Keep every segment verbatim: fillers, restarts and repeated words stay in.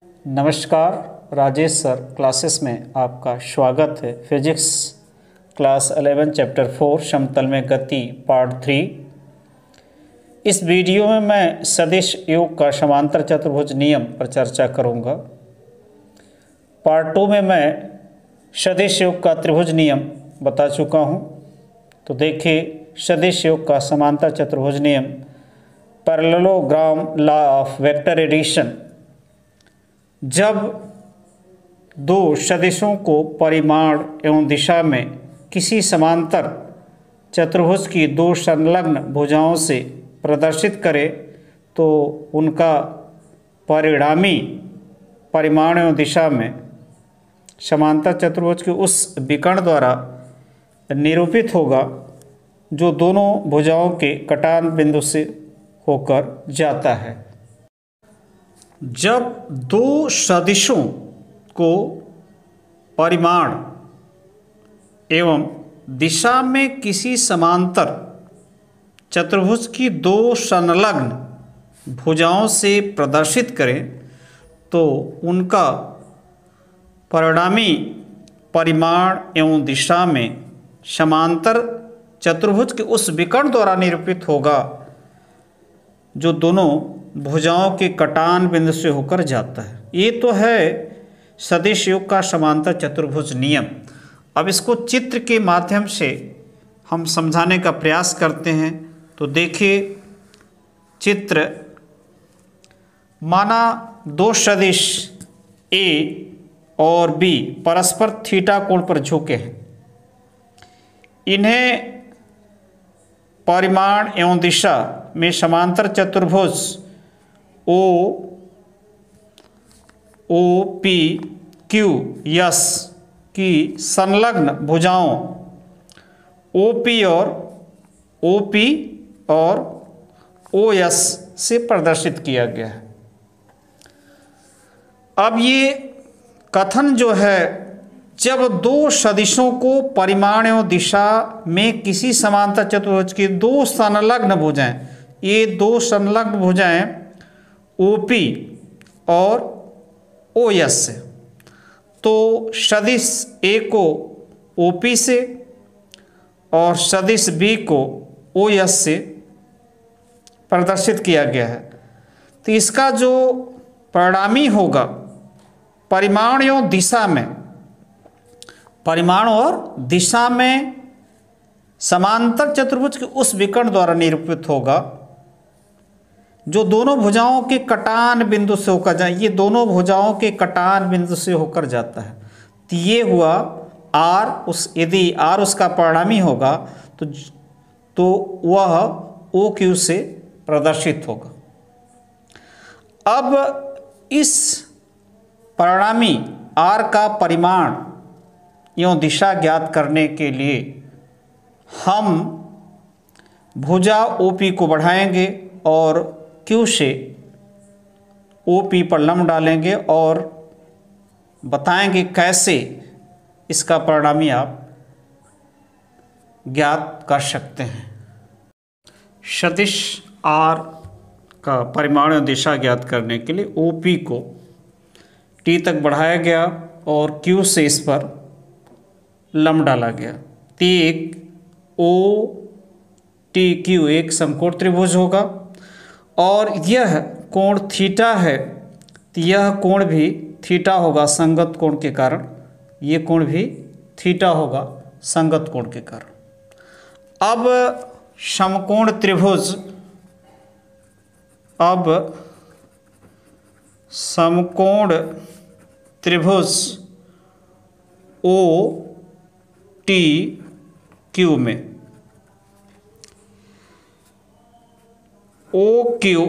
नमस्कार Rajesh sir classes में आपका स्वागत है। Physics class eleven chapter four समतल में गति पार्ट थ्री। इस वीडियो में मैं सदिश योग का समांतर चतुर्भुज नियम पर चर्चा करूंगा। पार्ट टू में मैं सदिश योग का त्रिभुज नियम बता चुका हूं। तो देखिए सदिश योग का समांतर चतुर्भुज नियम, parallelogram law of vector addition. जब दो सदिशों को परिमाण एवं दिशा में किसी समांतर चतुर्भुज की दो संलग्न भुजाओं से प्रदर्शित करें तो उनका परिणामी परिमाण एवं दिशा में समांतर चतुर्भुज के उस विकर्ण द्वारा निरूपित होगा जो दोनों भुजाओं के कटान बिंदु से होकर जाता है। जब दो सदिशों को परिमाण एवं दिशा में किसी समांतर चतुर्भुज की दो संलग्न भुजाओं से प्रदर्शित करें तो उनका परिणामी परिमाण एवं दिशा में समांतर चतुर्भुज के उस विकर्ण द्वारा निरूपित होगा जो दोनों भुजाओं के कटान बिंदु से होकर जाता है। ये तो है सदिश योग का समांतर चतुर्भुज नियम। अब इसको चित्र के माध्यम से हम समझाने का प्रयास करते हैं। तो देखिए चित्र, माना दो सदिश ए और बी परस्पर थीटा कोण पर झुके हैं। इन्हें परिमाण एवं दिशा में समांतर चतुर्भुज O O P Q S की संलग्न भुजाओं ओ पी और ओ पी और ओ एस से प्रदर्शित किया गया है। अब ये कथन जो है, जब दो सदिशों को परिमाण एवं दिशा में किसी समांतर चतुर्भुज की दो संलग्न भुजाएं, ये दो संलग्न भुजाएं ओ पी और ओ एस से, तो सदिश ए को ओ पी से और सदिश बी को ओ एस से प्रदर्शित किया गया है। तो इसका जो परिणामी होगा परिमाण एवं दिशा में, परिमाण और दिशा में समांतर चतुर्भुज के उस विकर्ण द्वारा निरूपित होगा जो दोनों भुजाओं के कटान बिंदु से होकर जाए। ये दोनों भुजाओं के कटान बिंदु से होकर जाता है। तो ये हुआ आर, उस यदि आर उसका परिणामी होगा तो तो वह ओ क्यू से प्रदर्शित होगा। अब इस परिणामी आर का परिमाण एवं दिशा ज्ञात करने के लिए हम भुजा ओ पी को बढ़ाएंगे और क्यू से ओ पी पर लंब डालेंगे और बताएंगे कैसे इसका परिणामी आप ज्ञात कर सकते हैं। सदिश आर का परिमाण और दिशा ज्ञात करने के लिए ओ पी को टी तक बढ़ाया गया और क्यू से इस पर लंब डाला गया। तो एक ओ टी क्यू एक समकोण त्रिभुज होगा और यह कोण थीटा है, तो यह कोण भी थीटा होगा संगत कोण के कारण। ये कोण भी थीटा होगा संगत कोण के कारण। अब समकोण त्रिभुज, अब समकोण त्रिभुज ओ टी क्यू में ओ क्यू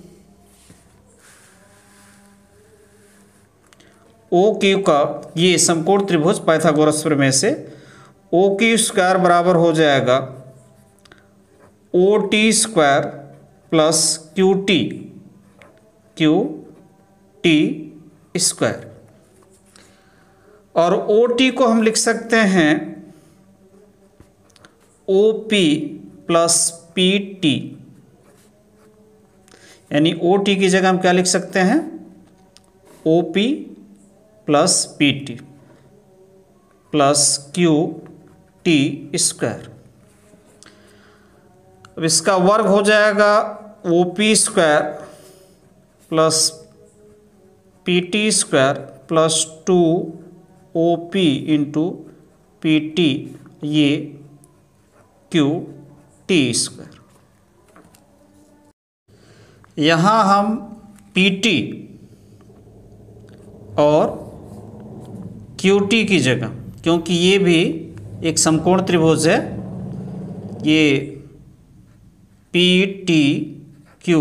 ओ क्यू का ये समकोण त्रिभुज पाइथागोरस प्रमेय से ओ क्यू स्क्वायर बराबर हो जाएगा O T square plus Q T Q T square. और ओ टी को हम लिख सकते हैं O P plus P T, यानी ओ टी की जगह हम क्या लिख सकते हैं O P plus P T plus Q T square. अब इसका वर्ग हो जाएगा O P square plus P T square plus two O P into P T ये क्यू टी स्क्वायर। यहाँ हम पी टी और क्यू टी की जगह, क्योंकि ये भी एक समकोण त्रिभुज है, ये पी टी क्यू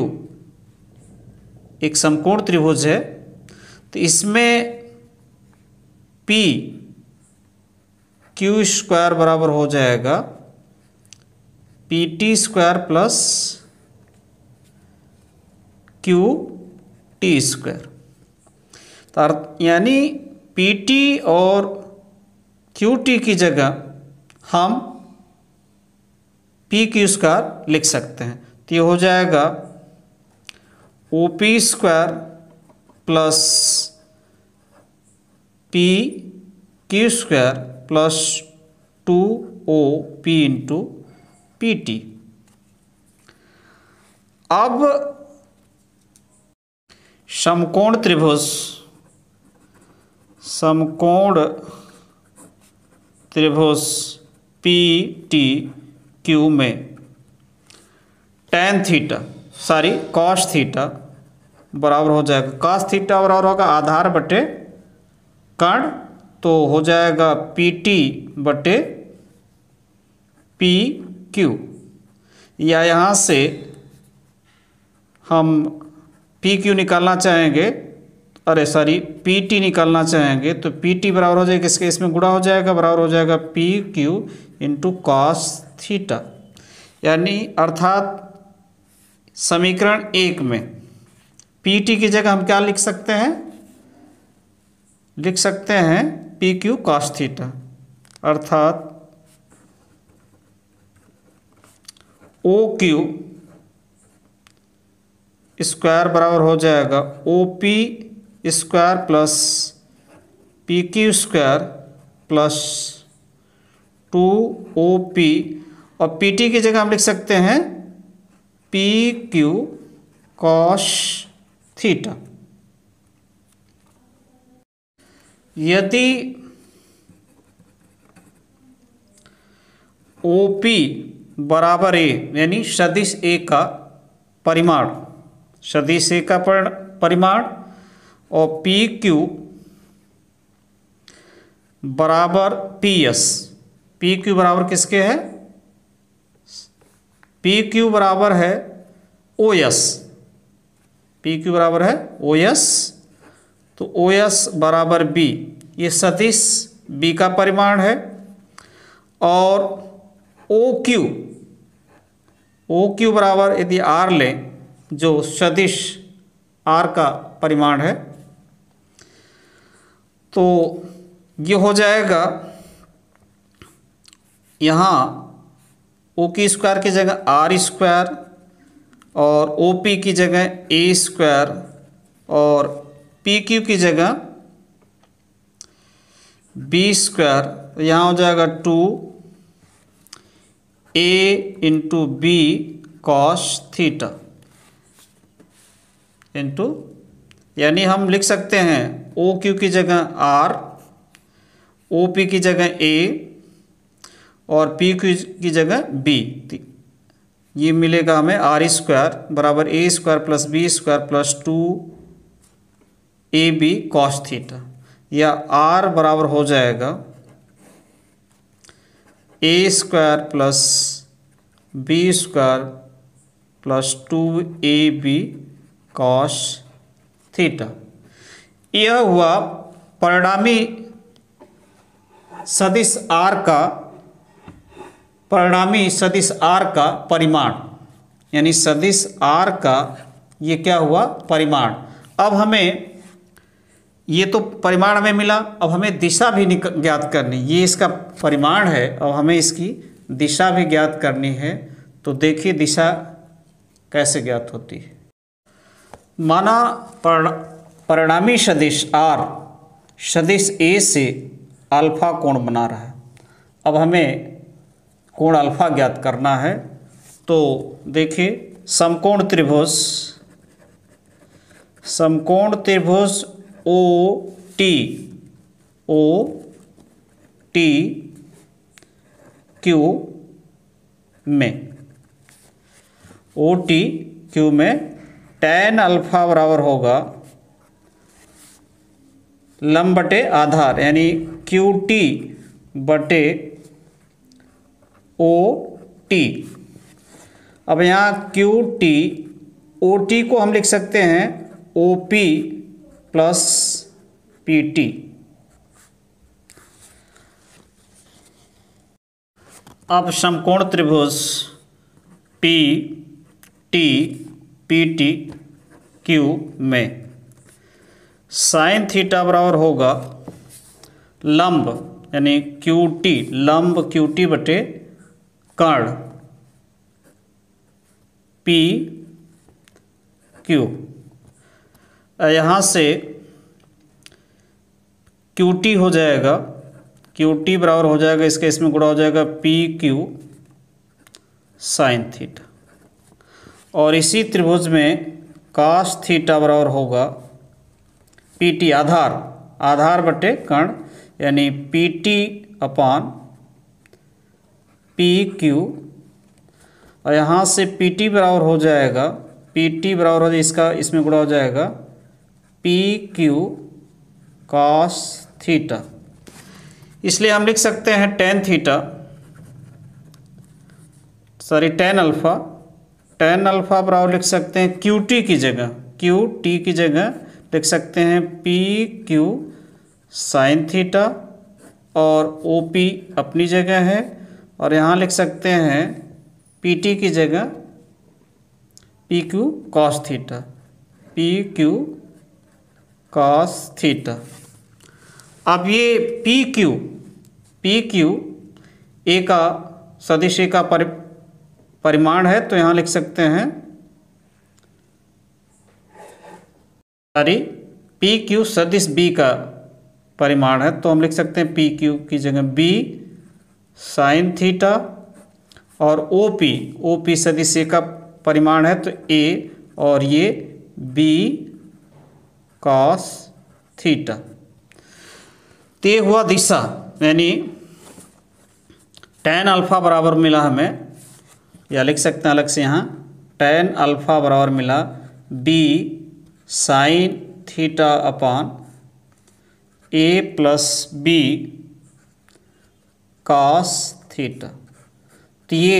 एक समकोण त्रिभुज है, तो इसमें पी क्यू स्क्वायर बराबर हो जाएगा P T square plus Q T square. तो यानी पी टी और क्यू टी की जगह हम पी क्यू स्क्वायर लिख सकते हैं। तो ये हो जाएगा O P square plus P Q square plus two O P into P T. अब समकोण त्रिभुज समकोण त्रिभुज पी टी क्यू में tan theta sorry cos theta बराबर हो जाएगा, कॉस थीटा बराबर होगा आधार बटे कर्ण, तो हो जाएगा पी टी बटे पी क्यू, या यहाँ से हम पी क्यू निकालना चाहेंगे, अरे सॉरी पी टी निकालना चाहेंगे, तो पी टी बराबर हो जाएगा इसके इसमें गुणा हो जाएगा, बराबर हो जाएगा P Q into cos theta. यानी अर्थात समीकरण एक में पी टी की जगह हम क्या लिख सकते हैं, लिख सकते हैं पी क्यू कॉस थीटा, अर्थात ओ क्यू स्क्वायर बराबर हो जाएगा O P square plus P Q square plus two O P, और पी टी की जगह हम लिख सकते हैं पी क्यू कॉस थीटा। यदि ओ पी बराबर ए यानी सदिश ए का परिमाण, सदिश ए का परिमाण, और पी क्यू बराबर पी एस, पी क्यू बराबर किसके है, पी क्यू बराबर है ओ एस, पी क्यू बराबर है ओ एस, तो ओ एस बराबर बी, ये सदिश बी का परिमाण है, और ओ क्यू ओ क्यू बराबर यदि आर लें जो सदिश आर का परिमाण है, तो ये हो जाएगा यहाँ ओ की स्क्वायर की जगह आर स्क्वायर और ओ पी की जगह ए स्क्वायर और पी क्यू की जगह बी स्क्वायर, तो यहाँ हो जाएगा two A into B cos theta into, यानी हम लिख सकते हैं ओ क्यू की जगह आर, ओ पी की जगह ए और पी क्यू की जगह बी, ये मिलेगा हमें आर स्क्वायर बराबर A square plus B square plus two A B cos theta, या आर बराबर हो जाएगा A square plus B square plus two A B cos theta. यह हुआ परिणामी सदिश आर का परिणामी सदिश आर का परिमाण, यानी सदिश आर का ये क्या हुआ परिमाण। अब हमें ये तो परिमाण हमें मिला, अब हमें दिशा भी ज्ञात करनी, ये इसका परिमाण है, अब हमें इसकी दिशा भी ज्ञात करनी है। तो देखिए दिशा कैसे ज्ञात होती है। माना परिणामी सदिश आर सदिश ए से अल्फा कोण बना रहा है। अब हमें कोण अल्फा ज्ञात करना है। तो देखिए समकोण त्रिभुज समकोण त्रिभुज O T O T Q में ओ टी क्यू में tan अल्फा बराबर होगा लंब बटे आधार यानी क्यू टी बटे ओ टी। अब यहाँ क्यू टी ओ टी को हम लिख सकते हैं O P plus P T. अब समकोण त्रिभुज P T P T Q में साइन थीटा बराबर होगा लंब यानी क्यू टी लंब क्यू टी बटे कर्ण पी क्यू। यहाँ से क्यू टी हो जाएगा क्यू टी बराबर हो जाएगा इसके इसमें गुणा हो जाएगा पी क्यू साइन थीटा। और इसी त्रिभुज में कास थीटा बराबर होगा पी टी आधार आधार बटे कर्ण यानी P T upon P Q. और यहाँ से पी टी बराबर हो जाएगा पी टी बराबर हो जाए इसका इसमें गुणा हो जाएगा पी क्यू कॉस थीटा। इसलिए हम लिख सकते हैं tan theta sorry tan alpha tan alpha बराबर लिख सकते हैं क्यू टी की जगह क्यू टी की जगह लिख सकते हैं पी क्यू साइन थीटा और ओ पी अपनी जगह है। और यहाँ लिख सकते हैं पी टी की जगह P Q cos theta P Q cos theta. अब ये P Q P Q A का सदिश ए का परि परिमाण है तो यहाँ लिख सकते हैं सॉरी पी क्यू सदिश बी का परिमाण है तो हम लिख सकते हैं पी क्यू की जगह बी साइन थीटा और ओ पी ओ पी सदिश ए का परिमाण है तो ए और ये बी कॉस थीटा। तो ये हुआ दिशा यानी टेन अल्फा बराबर मिला हमें या लिख सकते हैं अलग से यहाँ टेन अल्फा बराबर मिला B sine theta upon A plus B cos theta. तो ये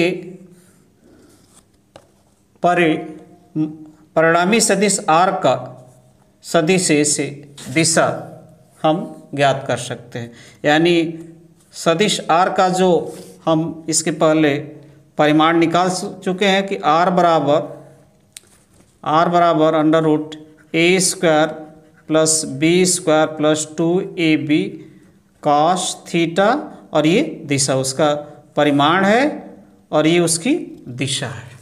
परि परिणामी सदिश आर का सदिश ए से दिशा हम ज्ञात कर सकते हैं। यानी सदिश आर का जो हम इसके पहले परिमाण निकाल चुके हैं कि आर बराबर आर बराबर under root A square plus B square plus two A B cos theta और ये दिशा उसका परिमाण है और ये उसकी दिशा है।